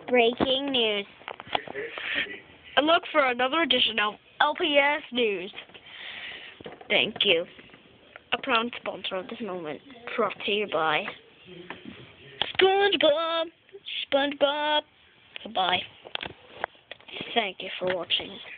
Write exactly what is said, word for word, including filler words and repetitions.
Breaking news. And look for another edition of L P S News. Thank you. A proud sponsor of this moment, brought to you by SpongeBob. SpongeBob. Goodbye. Thank you for watching.